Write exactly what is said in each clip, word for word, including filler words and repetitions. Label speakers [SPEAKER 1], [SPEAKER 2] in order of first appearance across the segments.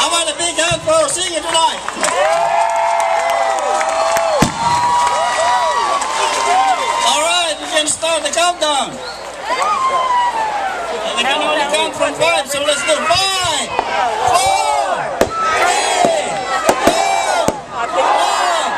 [SPEAKER 1] I want a big hand for our singer tonight. All right, we can start the countdown. And we can only count from five, so let's do five, four, three, two, one.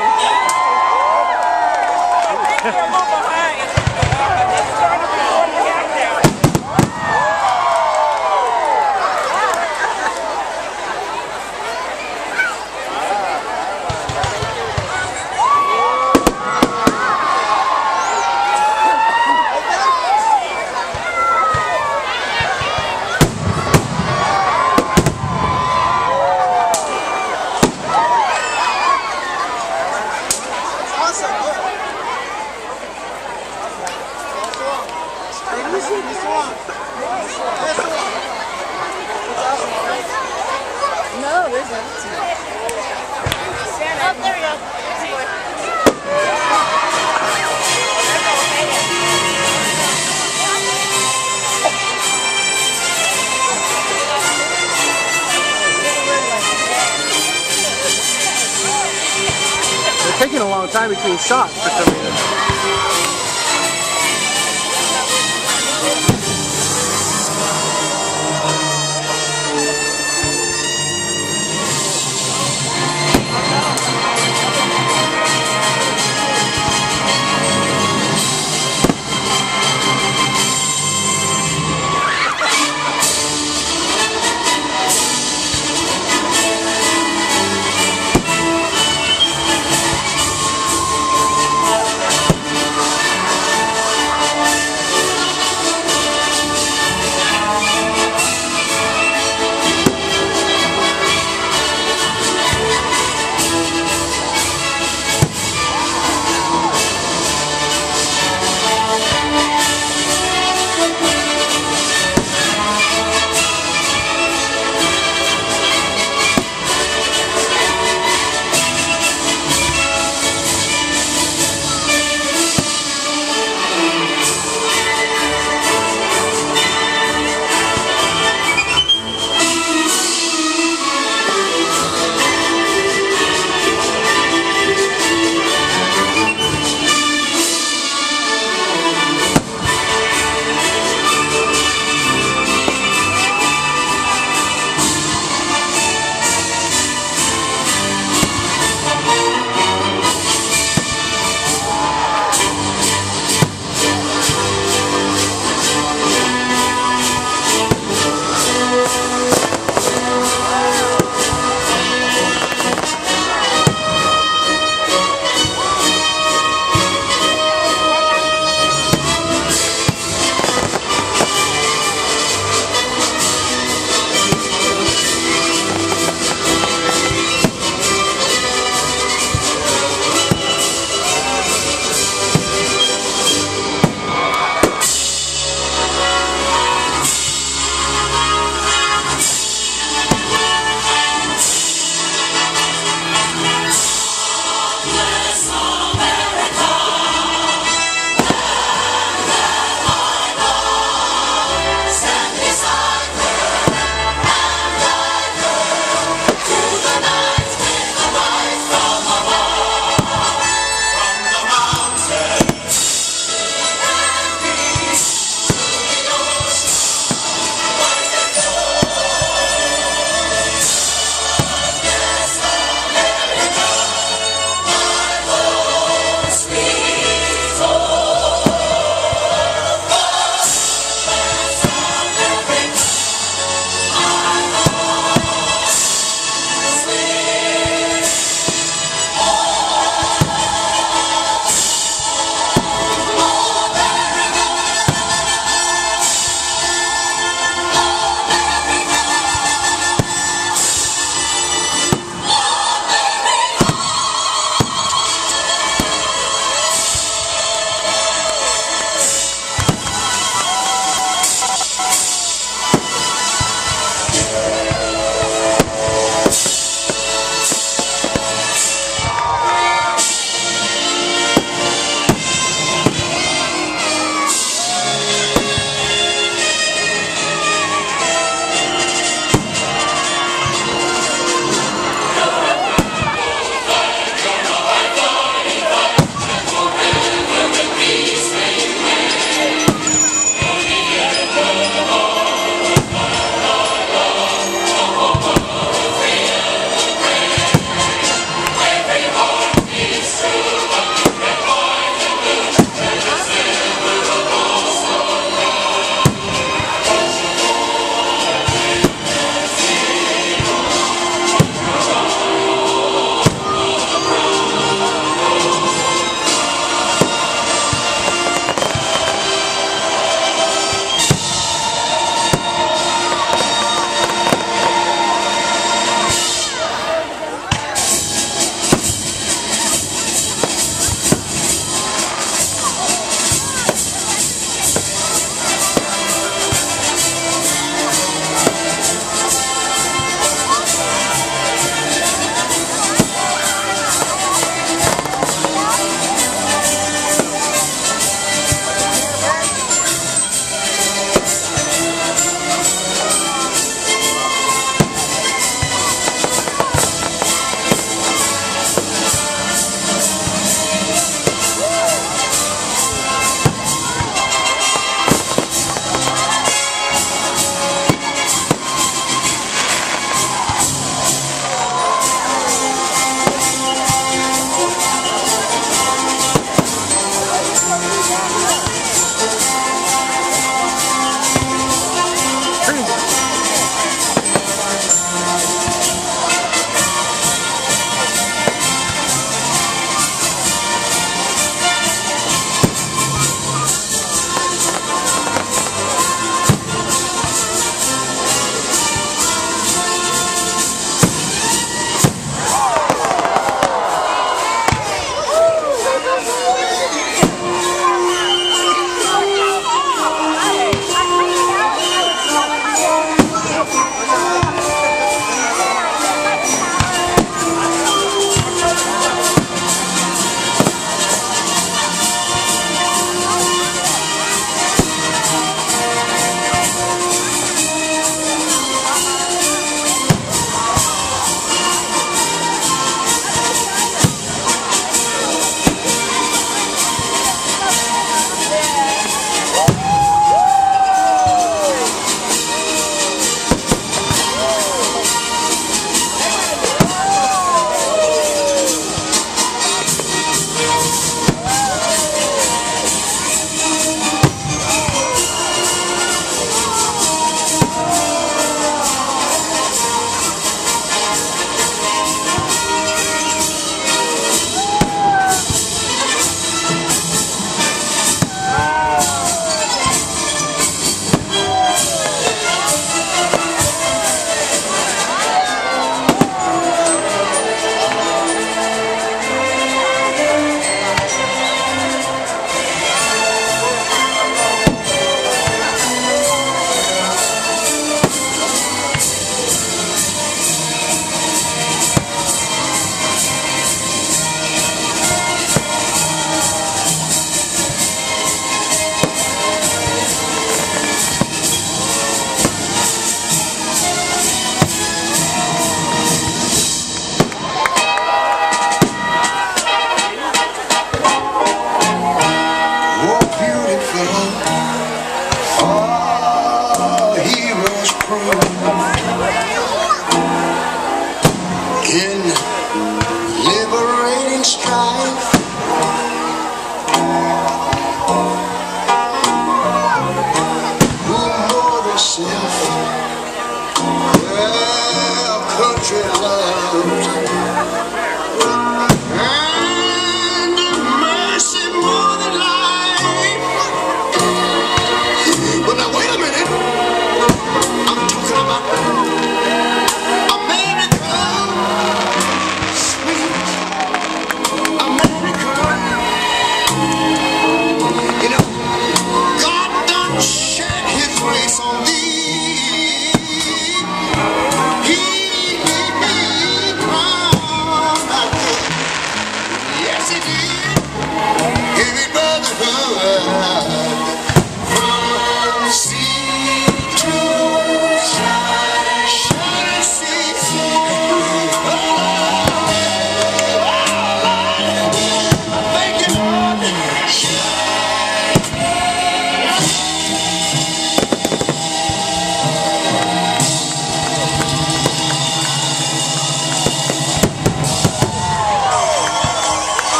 [SPEAKER 2] No, there's nothing. Oh, there we go.
[SPEAKER 3] They're taking a long time between shots for some reason.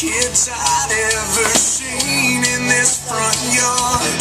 [SPEAKER 4] kids I'd ever seen in this front yard.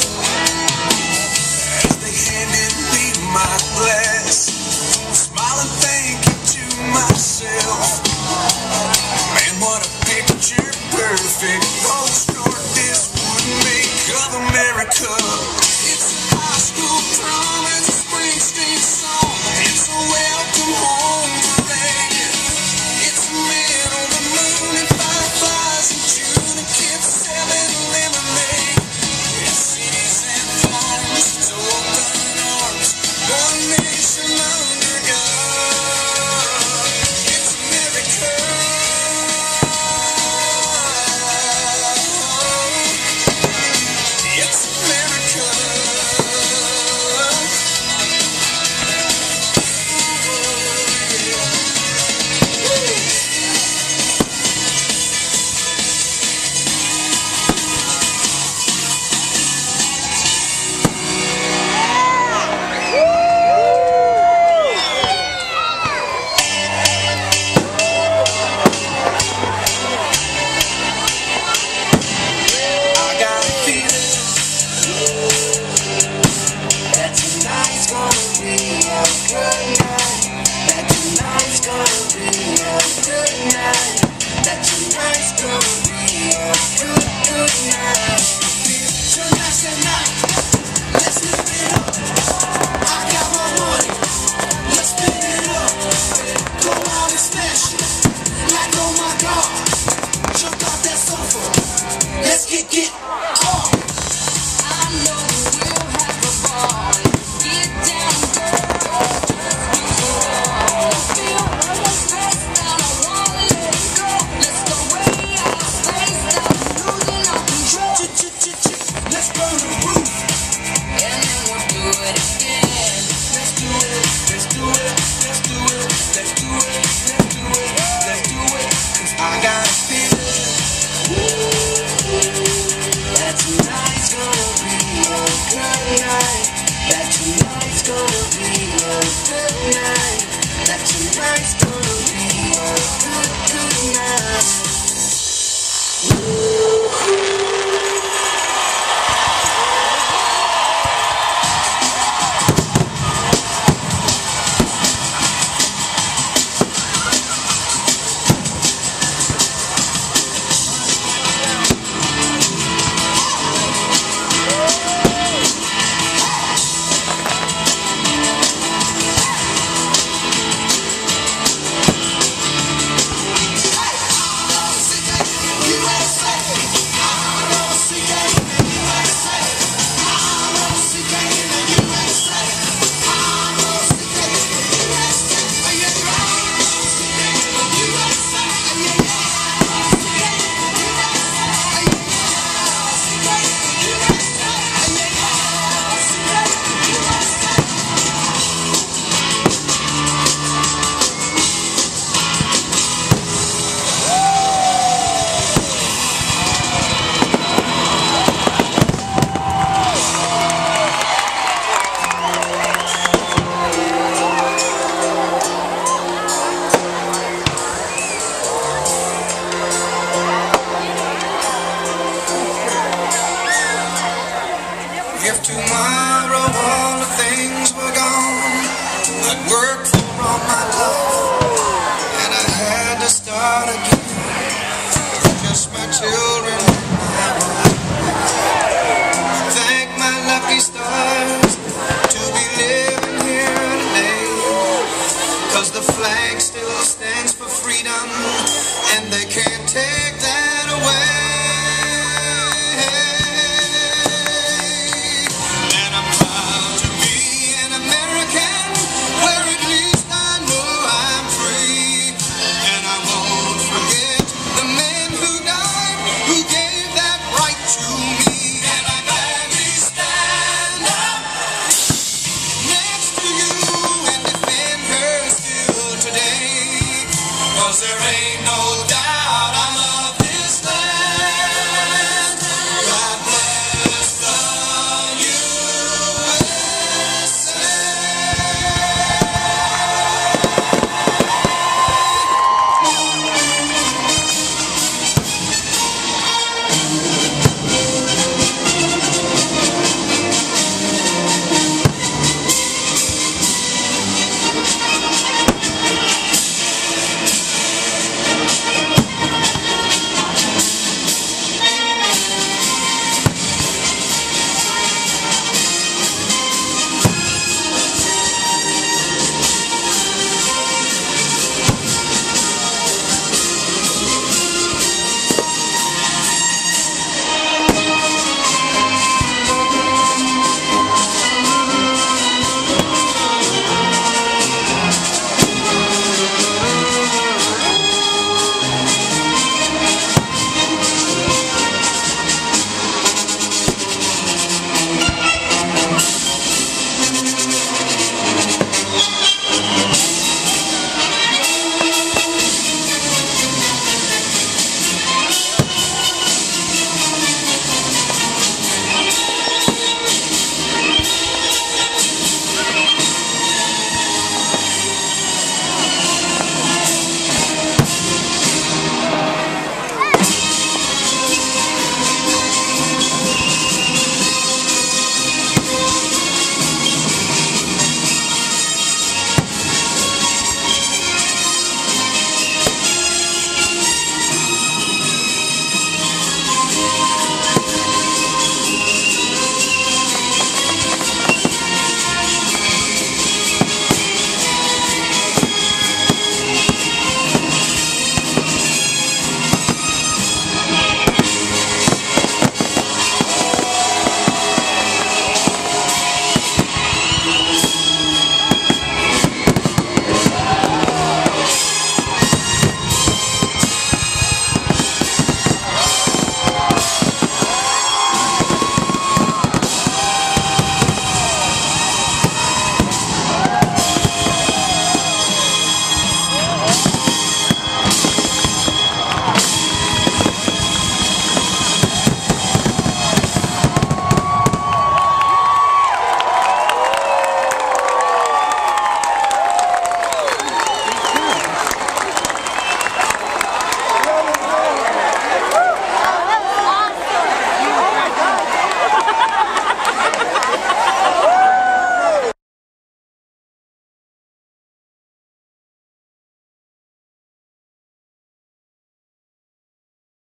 [SPEAKER 4] As they handed me my glass, smiling thinking to myself, man, what a picture perfect postcard this would make of America. It's a high school prom and a Springsteen song. It's a welcome home parade. It's a man on the moon and fireflies in June and kids selling lemonade. It's cities and farms, it's open arms, one nation under God. It's America. It's America. I got a feeling that tonight's gonna be a good night. That tonight's gonna be a good night. That tonight's gonna be a good, good night. Tonight's the night. Let's lift it up. I got my money. Let's spin it up. Go out and smash it. Like, oh my God. Jump off that sofa. Let's get, get on.
[SPEAKER 2] I know we'll have a ball. Get down, girl. Feel the stress down. I wanna let it go. Let's go way out of space. Now losing our control.
[SPEAKER 4] Let's burn the roof.
[SPEAKER 2] And then we'll do it again.
[SPEAKER 4] Let's do it. Let's do it. Let's do it. Let's do it. Let's do it. Let's do it. 'Cause I got a feeling that tonight's gonna be a good night. That tonight's gonna be a good night. That tonight's gonna be a good, good night. If tomorrow all the things were gone, I'd work for all my life, and I had to start again with just my children.